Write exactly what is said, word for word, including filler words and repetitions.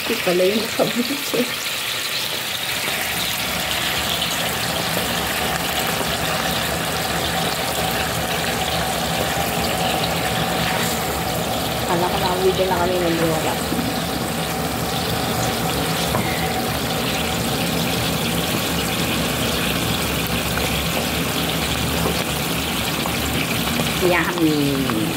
Ito pala yung nakabutso. Kala ko na video na kami ng wala. Yummy.